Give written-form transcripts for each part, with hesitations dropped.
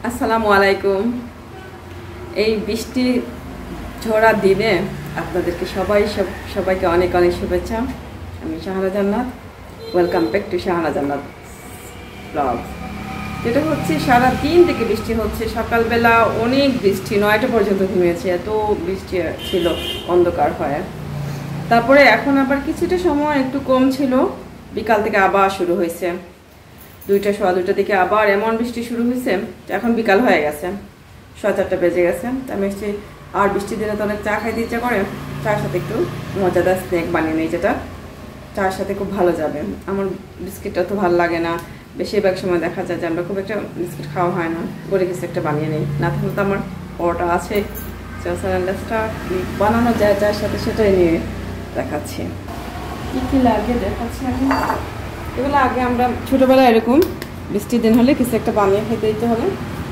আসসালামু আলাইকুম। এই বৃষ্টি ঝরা দিনে আপনাদেরকে সবাইকে অনেক অনেক শুভেচ্ছা। আমি শাহানা জান্নাত, ওয়েলকাম ব্যাক টু শাহানা জান্নাত ব্লগ। যেটা হচ্ছে সারা দিন থেকে বৃষ্টি হচ্ছে, সকালবেলা অনেক বৃষ্টি, 9টা পর্যন্ত ঘুমিয়েছে, এত বৃষ্টি ছিল অন্ধকার হয়ে। তারপরে এখন আবার কিছুটা সময় একটু কম ছিল, বিকাল থেকে আবার শুরু হয়েছে। 2টা সোয়া 2টা দিকে আবার এমন বৃষ্টি শুরু হয়েছে, এখন বিকাল হয়ে গেছে, 4:30 বেজে গেছে। আমি এসেছি, আর বৃষ্টির দিনে তো অনেক চা খাইতে ইচ্ছা করে, চার সাথে একটু মজাদার স্ন্যাক বানিয়ে নিই, যেটা চার সাথে খুব ভালো যাবে। আমার বিস্কিটটা তো ভালো লাগে না, বেশিরভাগ সময় দেখা যায় যে আমরা খুব একটা বিস্কিট খাওয়া হয় না, করে কিছু একটা বানিয়ে নিই। না থাকলে তো আমার পরোটা আছে, চালসারান্ডাসটা বানানো যায় যার সাথে, সেটাই নিয়ে দেখাচ্ছি। কী কী লাগে দেখাচ্ছি আমি। এগুলো আগে আমরা ছোটোবেলায় এরকম বৃষ্টির দিন হলে কিছু একটা বানিয়ে খেতে দিতে হলে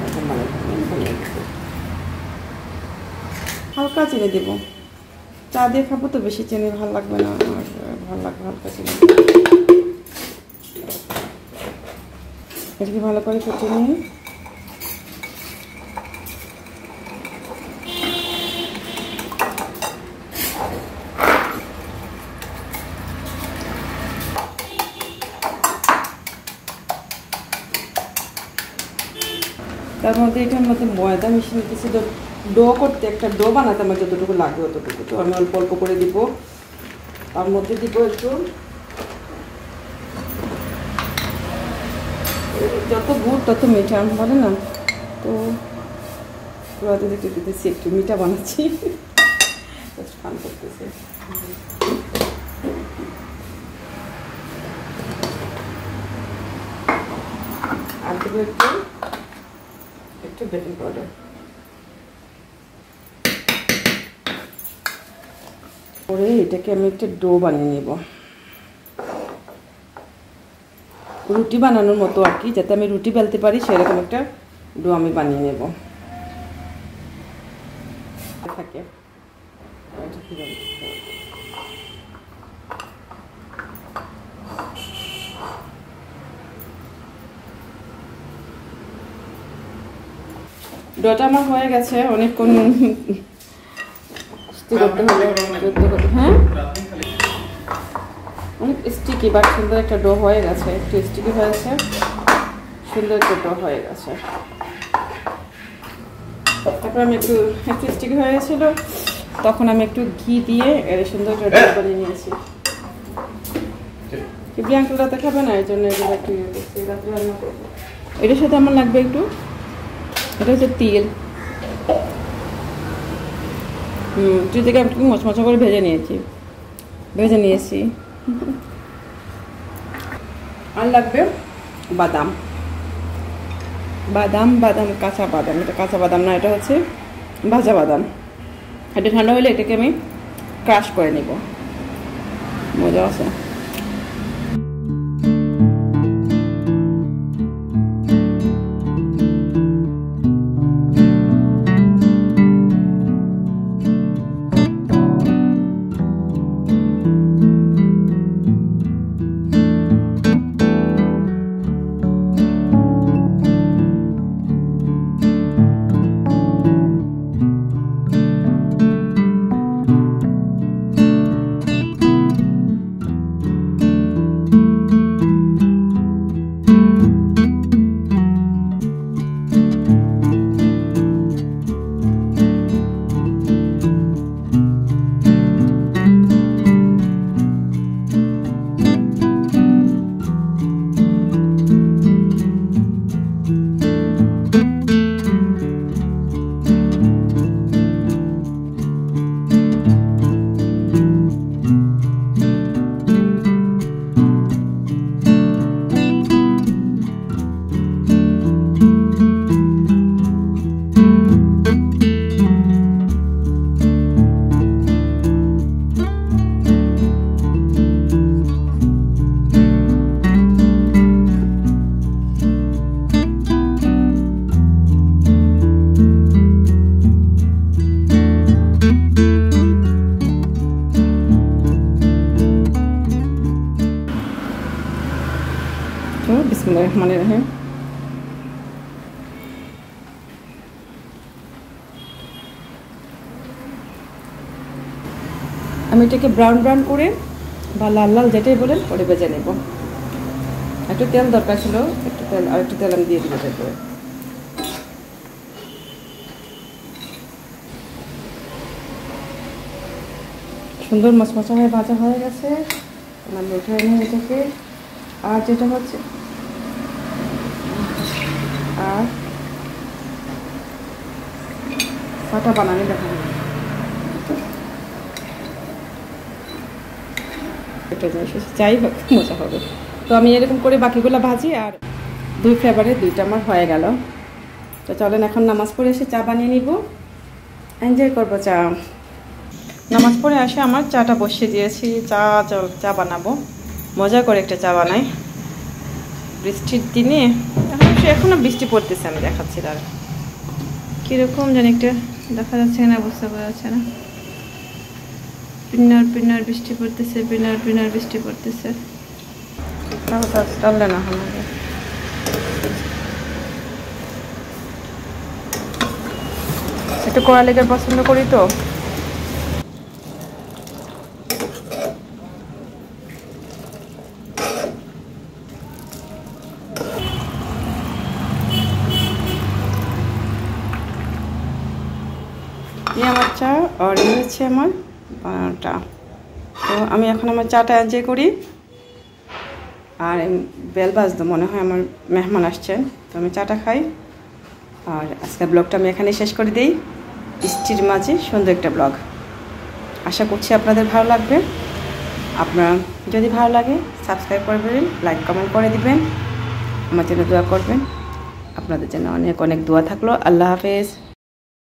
হালকা চিনি দেব। চা দিয়ে খাবো তো, বেশি চিনি ভালো লাগবে না, আমার ভালো লাগবে হালকা চিনি। এটাকে ভালো করে ফুটিয়ে নিয়ে তার মধ্যে এটার মধ্যে ময়দা মিশিয়ে নিতেছি। ডো করতে, একটা ডো বানাতে আমার যতটুকু লাগবে অতটুকু, তো আমি অল্প অল্প করে দিব। তার মধ্যে দিব একটু, যত গুড় তত মিঠা বলে না, তো পুরাতে একটু দিতেছি, একটু মিঠা বানাচ্ছি, ফান করতেছে। আর দেবো একটু বেকিং পাউডার। পরে এটাকে আমি একটা ডো বানিয়ে নেব, রুটি বানানোর মতো আর কি, যাতে আমি রুটি বেলতে পারি সেরকম একটা ডো আমি বানিয়ে নেব। থাকে ডোটা আমার হয়ে গেছে, অনেকক্ষণ করতে হলে, হ্যাঁ অনেক স্টিকি, বাট সুন্দর একটা ডো হয়ে গেছে, একটু স্টিকি হয়েছে, সুন্দর একটা ডো হয়ে গেছে। তারপর আমি একটু স্টিকি হয়ে গেছিলো, তখন আমি একটু ঘি দিয়ে এর সুন্দর একটা ডো বানিয়ে নিয়েছি। প্রিয়াঙ্কা রাতে খাবে না, এই জন্য এগুলো একটু ইয়ে করছি, রাত্রে রান্না করবো। এটার সাথে আমার লাগবে একটু, এটা হচ্ছে তেল। থেকে একটু মচমচা করে ভেজে নিয়েছি। আর লাগবে বাদাম, কাঁচা বাদাম। এটা কাঁচা বাদাম না, এটা হচ্ছে ভাজা বাদাম। এটা ঠান্ডা হলে এটাকে আমি ক্রাশ করে নিব, মজা আছে। বিসমিল্লাহির রহমানির রহিম। আমি এটাকে ব্রাউন ব্রাউন করে বা লাল লাল যেটাই বলেন করে ভেজে নেব। একটু তেল দরকার ছিল, একটু তেল আর একটু তেল আমি দিয়ে দিব এরপরে। সুন্দর মচমচা হয়ে ভাজা হয়ে গেছে, আমি উঠে নিই এটাকে। আর যেটা হচ্ছে আর ফাটা বানানি দেখাবো, এটা যাই হোক মজা হবে। তো আমি এরকম করে বাকিগুলো ভাজি, আর 2 ফ্লেভারে 2টা আমার হয়ে গেল। তো চলেন এখন নামাজ পড়ে এসে চা বানিয়ে নিব, এনজয় করবো চা। নামাজ পড়ে আসে আমার চাটা বসিয়ে দিয়েছি, চা বানাবো, মজা করে একটা চা বানাই বৃষ্টির দিনে। এখনো বৃষ্টি পড়তেছে, আমি দেখাচ্ছি তার কীরকম জানি একটা দেখা যাচ্ছে না, বুঝতে পারা যাচ্ছে না। পিন্নার পিন্নার বৃষ্টি পড়তেছে, পিন্নার পিন্নার বৃষ্টি পড়তেছে। টানলে না আমাকে, একটু কড়া লেগে পছন্দ করি তো। এই আমার চা আর এই হচ্ছে আমার বানানোটা। তো আমি এখন আমার চাটা এনজয় করি। আর বেল বাজতো, মনে হয় আমার মেহমান আসছেন, তো আমি চাটা খাই। আর আজকের ব্লগটা আমি এখানে শেষ করে দিই। বৃষ্টির মাঝে সুন্দর একটা ব্লগ, আশা করছি আপনাদের ভালো লাগবে। আপনারা যদি ভালো লাগে সাবস্ক্রাইব করবেন, লাইক কমেন্ট করে দিবেন, আমার জন্য দোয়া করবেন। আপনাদের জন্য অনেক অনেক দোয়া থাকলো। আল্লাহ হাফেজ।